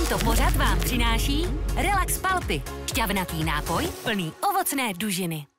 Tento pořad vám přináší Relax Palpy, šťavnatý nápoj plný ovocné dužiny.